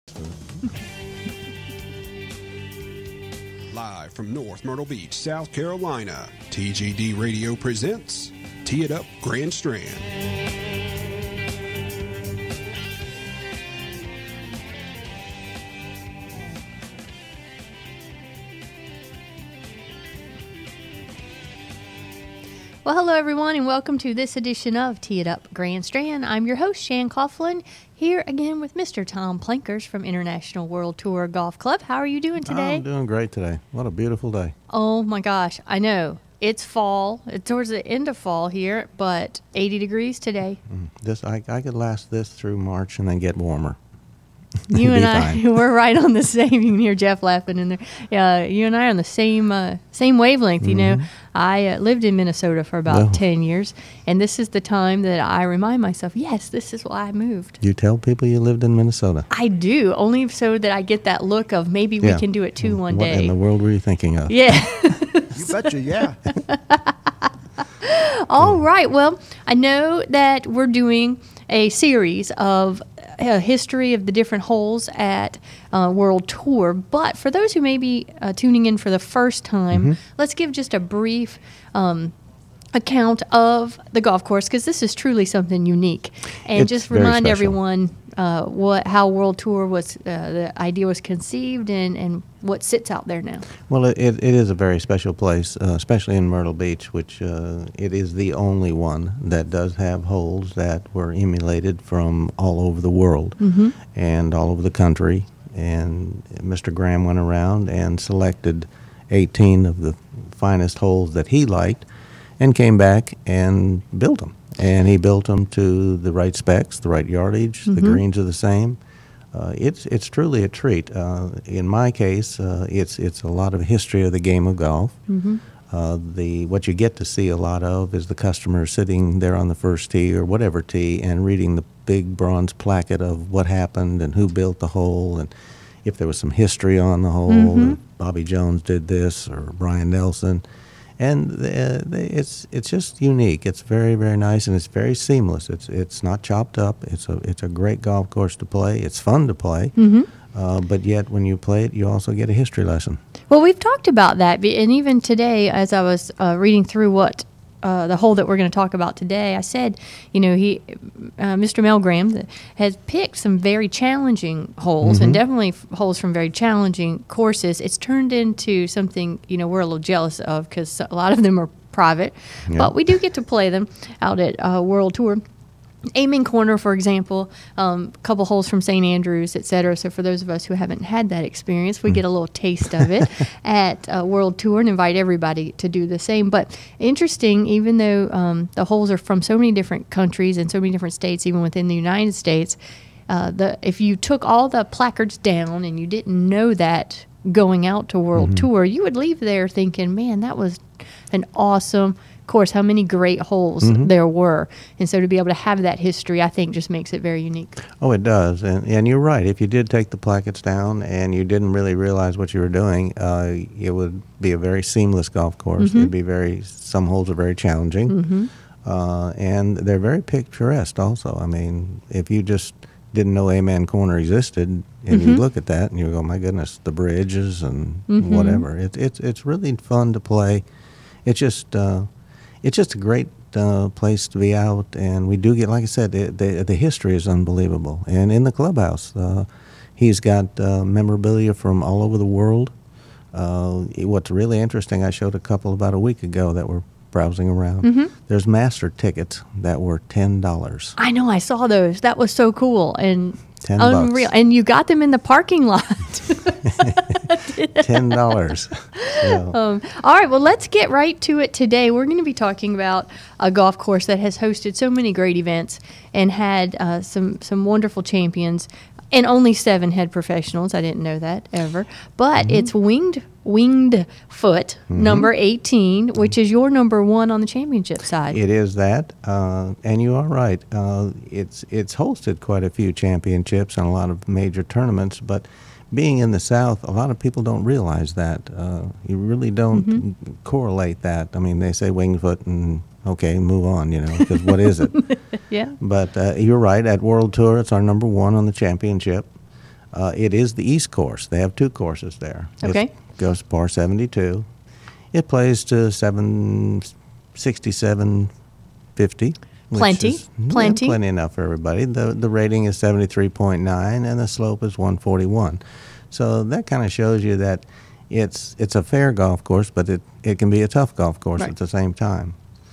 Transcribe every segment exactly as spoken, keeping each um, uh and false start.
Live from North Myrtle Beach, South Carolina, T G D Radio presents Tee It Up Grand Strand. Well, hello everyone, and welcome to this edition of Tee It Up Grand Strand. I'm your host, Shan Coughlin, here again with Mister Tom Plankers from International World Tour Golf Club. How are you doing today? I'm doing great today. What a beautiful day. Oh my gosh, I know. It's fall. It's towards the end of fall here, but eighty degrees today. Mm, this I, I could last this through March and then get warmer. You and I, fine. We're right on the same. You can hear Jeff laughing in there. Yeah, you and I are on the same uh, same wavelength. You Mm-hmm. know, I uh, lived in Minnesota for about Well. ten years, and this is the time that I remind myself, yes, this is why I moved. You tell people you lived in Minnesota. I do, only so that I get that look of maybe we Yeah. can do it too one what day. in the world were you thinking of? Yeah. You betcha, yeah. All right. Well, I know that we're doing a series of a history of the different holes at uh, World Tour. But for those who may be uh, tuning in for the first time, Mm-hmm. let's give just a brief um, account of the golf course, because this is truly something unique. And It's just very remind special. everyone uh, what how World Tour was, uh, the idea was conceived, and, and what sits out there now. Well, it, it is a very special place, uh, especially in Myrtle Beach, which uh, it is the only one that does have holes that were emulated from all over the world Mm-hmm. and all over the country. And Mister Graham went around and selected eighteen of the finest holes that he liked and came back and built them. And he built them to the right specs, the right yardage, the Mm-hmm. greens are the same. Uh, it's it's truly a treat. Uh, in my case, uh, it's it's a lot of history of the game of golf. Mm-hmm. Uh, the what you get to see a lot of is the customer sitting there on the first tee or whatever tee and reading the big bronze placket of what happened and who built the hole and if there was some history on the hole. Mm-hmm. If Bobby Jones did this or Brian Nelson. And uh, it's it's just unique. It's very very nice and it's very seamless. It's it's not chopped up. It's a it's a great golf course to play. It's fun to play, Mm-hmm. uh, but yet when you play it, you also get a history lesson. Well, we've talked about that, be- and even today, as I was uh, reading through what uh, the hole that we're going to talk about today, I said, you know, he, uh, Mister Melgram, th- has picked some very challenging holes, and definitely f- holes from very challenging courses. It's turned into something, you know, we're a little jealous of because a lot of them are private, Yeah. but we do get to play them out at uh, World Tour. Amen Corner, for example, a um, couple holes from Saint Andrews, et cetera. So for those of us who haven't had that experience, we get a little taste of it at uh, World Tour and invite everybody to do the same. But interesting, even though um, the holes are from so many different countries and so many different states, even within the United States, uh, the if you took all the placards down and you didn't know that going out to World Tour, you would leave there thinking, man, that was an awesome course, how many great holes there were. And so to be able to have that history, I think, just makes it very unique. Oh, it does, and and you're right. If you did take the plackets down and you didn't really realize what you were doing, uh, it would be a very seamless golf course. It'd be very. Some holes are very challenging, Mm-hmm. uh, and they're very picturesque. Also, I mean, if you just didn't know Amen Corner existed, and you look at that and you go, "My goodness, the bridges and whatever." It's it's it's really fun to play. It's just. Uh, It's just a great uh, place to be out, and we do get, like I said, the, the, the history is unbelievable. And in the clubhouse, uh, he's got uh, memorabilia from all over the world. Uh, what's really interesting, I showed a couple about a week ago that were browsing around. Mm-hmm. There's master tickets that were ten dollars. I know, I saw those. That was so cool and Ten unreal. bucks. And you got them in the parking lot. ten dollars. So, Um, all right, well, let's get right to it today. We're going to be talking about a golf course that has hosted so many great events and had uh, some some wonderful champions. And only seven head professionals. I didn't know that ever. But Mm-hmm. it's Winged Winged Foot, number eighteen, which is your number one on the championship side. It is that, uh, and you are right. Uh, it's it's hosted quite a few championships and a lot of major tournaments, but being in the South, a lot of people don't realize that. Uh, you really don't Mm-hmm. correlate that. I mean, they say Wingfoot and, okay, move on, you know, because what is it? Yeah. But uh, you're right. At World Tour, it's our number one on the championship. Uh, it is the East course. They have two courses there. Okay. It goes to par seventy-two. It plays to seven sixty-seven fifty. Plenty, Is, yeah, plenty. plenty enough for everybody. The the rating is seventy-three point nine, and the slope is one forty-one. So that kind of shows you that it's it's a fair golf course, but it, it can be a tough golf course Right. at the same time.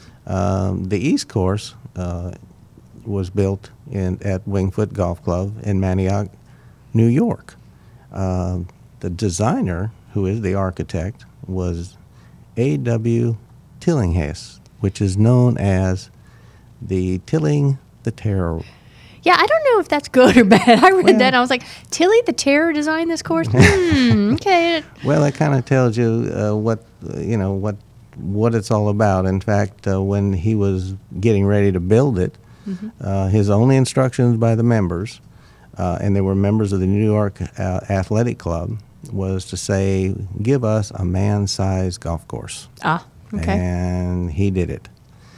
Um, the East course uh, was built in at Wingfoot Golf Club in Manioc, New York. Uh, the designer, who is the architect, was A W Tillinghast, which is known as the Tilling the Terror. Yeah, I don't know if that's good or bad. I read Well- that and I was like, Tilly the Terror designed this course? Hmm, okay. Well, it kind of tells you uh, what uh, you know what what it's all about. In fact, uh, when he was getting ready to build it, Mm-hmm. uh, his only instructions by the members, uh, and they were members of the New York uh, Athletic Club, was to say, "Give us a man-sized golf course." Ah, okay. And he did it.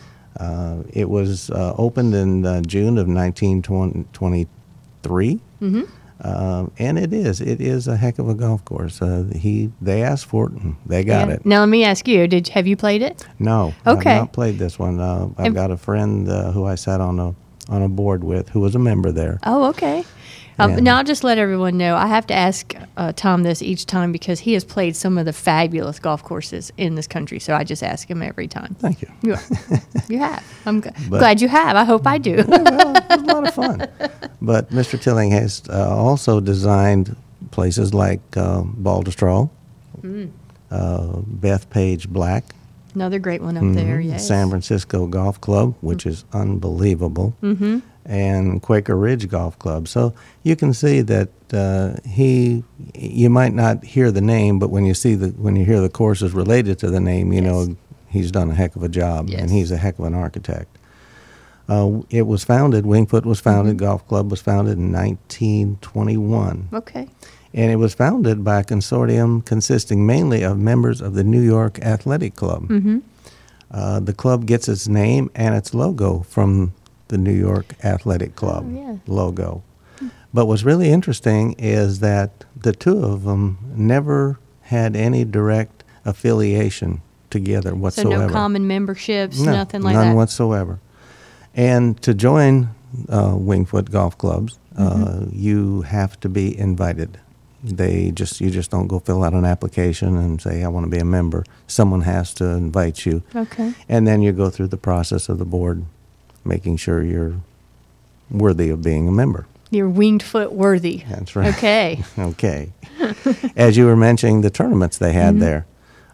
Uh, it was uh, opened in uh, June of nineteen twenty-three, Mm-hmm. um, and it is it is a heck of a golf course. Uh, he they asked for it, and they got Yeah. it. Now let me ask you: Did have you played it? No, Okay. I've not played this one. Uh, I've And- got a friend uh, who I sat on a on a board with, who was a member there. Oh, okay. Um, Yeah. Now I'll just let everyone know. I have to ask uh, Tom this each time because he has played some of the fabulous golf courses in this country. So I just ask him every time. Thank you. You, are. You have. I'm g- But- glad you have. I hope I do. Well, it was a lot of fun. But Mister Tillinghast uh, also designed places like uh, Balderstraw, Mm. uh, Bethpage Black, Another great one up there. mhm, Yes. San Francisco Golf Club, which is unbelievable, Mm-hmm. and Quaker Ridge Golf Club. So you can see that uh, he, you might not hear the name, but when you see the when you hear the courses related to the name, you Yes. know he's done a heck of a job, Yes. and he's a heck of an architect. Uh, it was founded, Wingfoot was founded, Mm-hmm. Golf Club was founded in nineteen twenty-one. Okay. And it was founded by a consortium consisting mainly of members of the New York Athletic Club. Mm-hmm. Uh, the club gets its name and its logo from the New York Athletic Club Oh, yeah. logo. But what's really interesting is that the two of them never had any direct affiliation together So whatsoever. no common memberships, No, nothing like none that. whatsoever. And to join uh, Wingfoot golf clubs, uh, Mm-hmm. you have to be invited. They just you just don't go fill out an application and say I want to be a member. Someone has to invite you, Okay. and then you go through the process of the board, making sure you're worthy of being a member. You're winged foot worthy. That's right. Okay. Okay. As you were mentioning, the tournaments they had Mhm. there,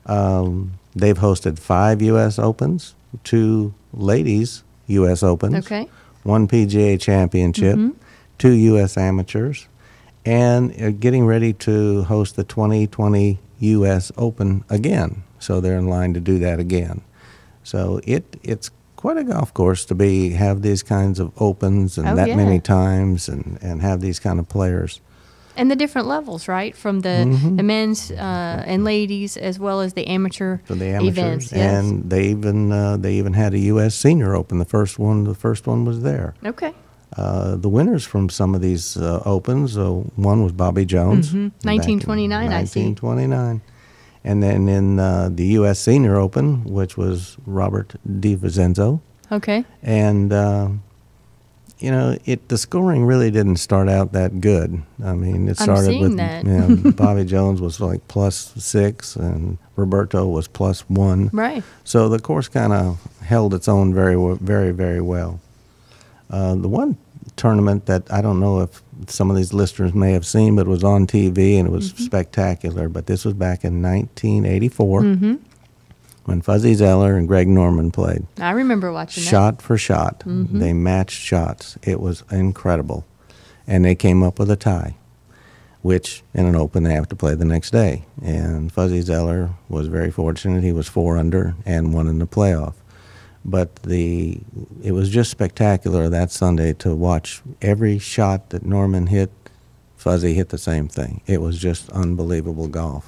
um, they've hosted five U S Opens, two ladies U S Opens, Okay. one P G A Championship, Mhm. two U S Amateurs, and are getting ready to host the twenty twenty U S Open again. So they're in line to do that again. So it it's quite a golf course to be have these kinds of opens and Oh, that yeah. many times and, and have these kind of players. And the different levels, right? From the, Mhm. the men's uh, and ladies, as well as the amateur For the amateurs, events. Yes. and they even uh, they even had a U S Senior Open. The first one, the first one was there. Okay. Uh, the winners from some of these uh, opens, uh, one was Bobby Jones, Mhm. back in nineteen twenty-nine, I see. nineteen twenty-nine, and then in uh, the U S Senior Open, which was Robert DiVincenzo, Okay. and uh, you know, it the scoring really didn't start out that good. I mean, it I'm started seeing with that. you know, Bobby Jones was like plus six, and Roberto was plus one. Right. So the course kind of held its own very, w- very, very well. Uh, the one tournament that I don't know if some of these listeners may have seen, but it was on T V and it was spectacular. But this was back in nineteen eighty-four Mm-hmm. when Fuzzy Zeller and Greg Norman played. I remember watching Shot for shot, Mhm. they matched shots. It was incredible. And they came up with a tie, which in an open they have to play the next day. And Fuzzy Zeller was very fortunate. He was four under and won in the playoff. But the it was just spectacular that Sunday to watch every shot that Norman hit, Fuzzy hit the same thing. It was just unbelievable golf.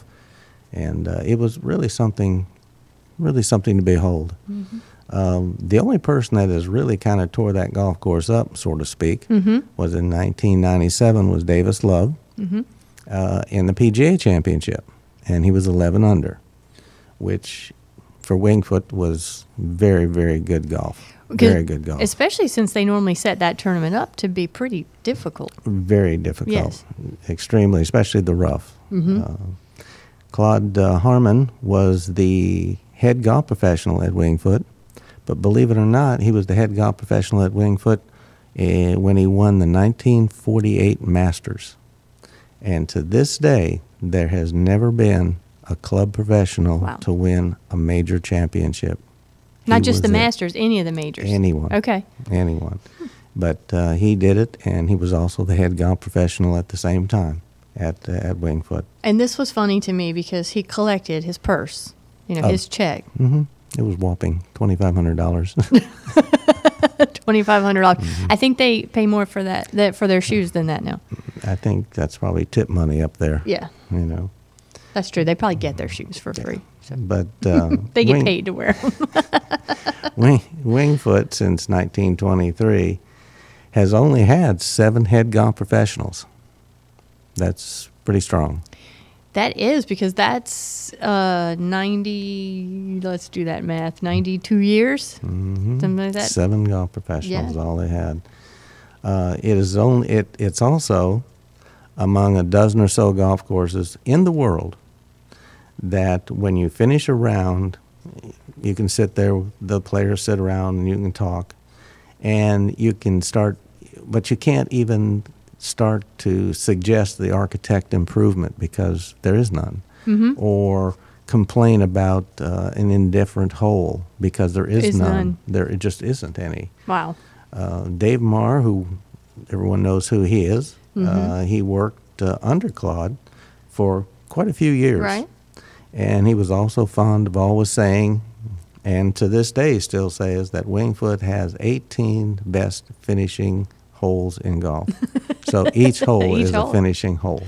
And uh, it was really something, really something to behold. that. Mm-hmm. Um, the only person that has really kind of tore that golf course up, so to speak, Mm-hmm. was in nineteen ninety-seven was Davis Love. Mm-hmm. uh, in the P G A Championship, and he was eleven under, which for Winged Foot was very, very good golf. Very good golf. Especially since they normally set that tournament up to be pretty difficult. Very difficult. Yes. Extremely, especially the rough. Mm-hmm. Uh, Claude uh, Harmon was the head golf professional at Winged Foot, but believe it or not, he was the head golf professional at Winged Foot uh, when he won the nineteen forty-eight Masters. And to this day, there has never been a club professional Wow. to win a major championship. Not He just the was it. Masters, any of the majors. Anyone. Okay. Anyone. But uh, he did it, and he was also the head golf professional at the same time at uh, at Winged Foot. And this was funny to me because he collected his purse, you know, Oh. his check, hmm It was whopping twenty-five hundred dollars. twenty-five hundred dollars. Mm-hmm. I think they pay more for that, that for their shoes than that now. I think that's probably tip money up there. Yeah, You know. that's true. They probably get their shoes for free. So. But uh, They get Wing- paid to wear them. Wing, Winged Foot since nineteen twenty-three has only had seven head golf professionals. That's pretty strong. That is because that's uh, ninety, let's do that math, ninety-two years? hmm Something like that. Seven golf professionals, Yeah. all they had. Uh, it is only it. It's also among a dozen or so golf courses in the world that when you finish a round, you can sit there. The players sit around and you can talk, and you can start, but you can't even start to suggest the architect improvement because there is none, Mm-hmm. or complain about uh, an indifferent hole because there is, Is none. none. There it just isn't any. Wow. Uh, Dave Marr, who everyone knows who he is, Mm-hmm. uh, he worked uh, under Claude for quite a few years. Right. And he was also fond of always saying, and to this day still says, that Winged Foot has eighteen best finishing holes in golf. So each hole Each is hole. a finishing hole.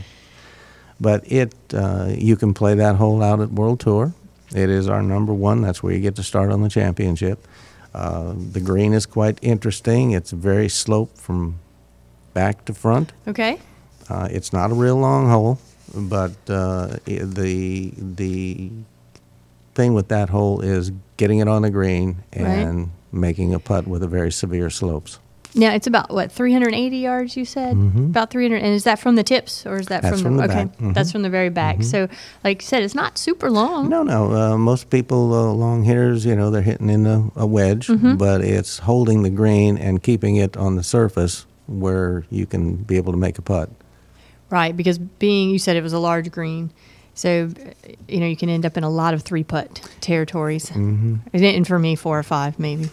But it, uh, you can play that hole out at World Tour. It is our number one. That's where you get to start on the championship. Uh, the green is quite interesting. It's very sloped from back to front. Okay. Uh, it's not a real long hole, but uh, i- the the thing with that hole is getting it on the green and making a putt with a very severe slopes. Now it's about what three hundred eighty yards you said, Mhm. about three hundred. And is that from the tips or is that That's from the, from the okay? back. Mhm. That's from the very back. So, like you said, it's not super long. No, no. Uh, most people, uh, long hitters, you know, they're hitting in a, a wedge, Mm-hmm. but it's holding the green and keeping it on the surface where you can be able to make a putt. Right, because being you said it was a large green, so uh, you know you can end up in a lot of three putt territories. Mm-hmm. And for me, four or five maybe.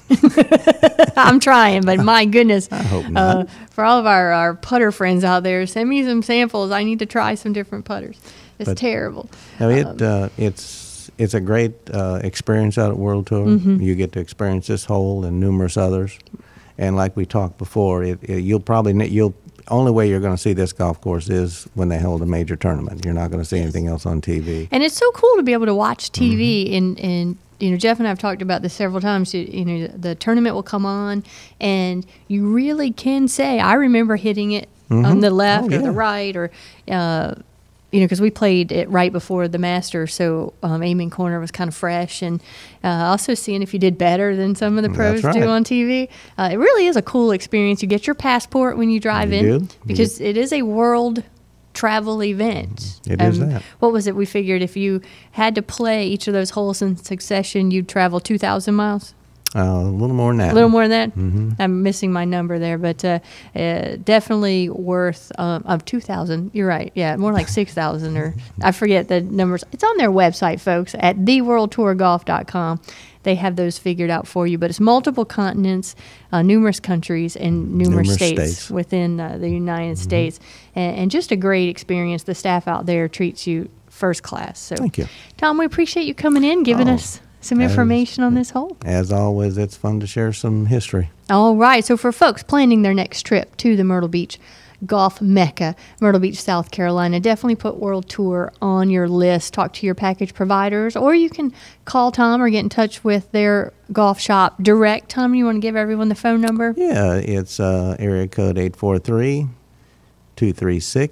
I'm trying, but my goodness, I hope not. Uh, for all of our, our putter friends out there, send me some samples. I need to try some different putters. It's But- terrible. Now it uh, it's it's a great uh, experience out at World Tour. Mm-hmm. You get to experience this hole and numerous others, and like we talked before, it, it, you'll probably ne- you'll only way you're going to see this golf course is when they hold a major tournament. You're not going to see anything else on T V. And it's so cool to be able to watch T V Mm-hmm. and, and you know, Jeff and I have talked about this several times. You, you know, the tournament will come on and you really can say, I remember hitting it on Mhm. the left Oh, or the yeah. right or, uh, you know, because we played it right before the Masters, so um, aiming corner was kind of fresh, and uh, also seeing if you did better than some of the pros That's do right. on T V. Uh, it really is a cool experience. You get your passport when you drive You in do. You because it is a world travel event. It is Um, that. What was it? We figured if you had to play each of those holes in succession, you'd travel two thousand miles. Uh, a little more than that. A little more than that. Mm-hmm. I'm missing my number there, but uh, uh, definitely worth um, of two thousand. You're right. Yeah, more like six thousand, or I forget the numbers. It's on their website, folks, at the world tour golf dot com. They have those figured out for you, but it's multiple continents, uh, numerous countries, and numerous, Numerous states, states. within uh, the United States, and, and just a great experience. The staff out there treats you first class. So, Thank you. Tom, we appreciate you coming in, giving Oh, us some as- information on this hole. As always, it's fun to share some history. All right. So for folks planning their next trip to the Myrtle Beach golf mecca, Myrtle Beach, South Carolina, definitely put World Tour on your list. Talk to your package providers, or you can call Tom or get in touch with their golf shop direct. Tom, you want to give everyone the phone number? Yeah, it's uh, area code eight four three, two three six,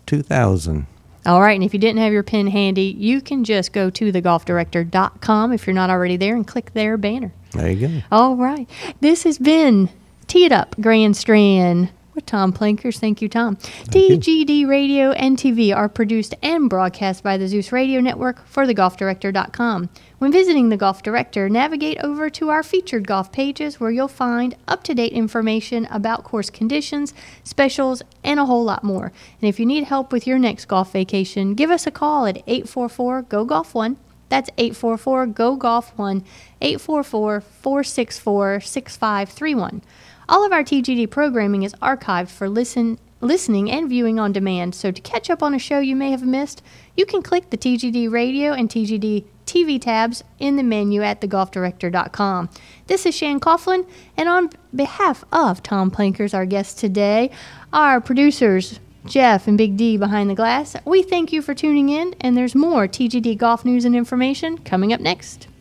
two thousand. All right, and if you didn't have your pen handy, you can just go to the golf director dot com if you're not already there and click their banner. There you go. All right. This has been Tee It Up Grand Strand with Tom Plankers. Thank you, Tom. Thank T you. G D Radio and T V are produced and broadcast by the Zeus Radio Network for the golf director dot com. When visiting the Golf Director, navigate over to our featured golf pages where you'll find up-to-date information about course conditions, specials, and a whole lot more. And if you need help with your next golf vacation, give us a call at eight four four, G O Golf one. That's eight four four, G O Golf one, eight four four, four six four, six five three one. All of our T G D programming is archived for listen, listening and viewing on demand, so to catch up on a show you may have missed, you can click the T G D Radio and T G D T V tabs in the menu at the golf director dot com. This is Shan Coughlin, and on behalf of Tom Plankers, our guest today, our producers, Jeff and Big D behind the glass, we thank you for tuning in, and there's more T G D golf news and information coming up next.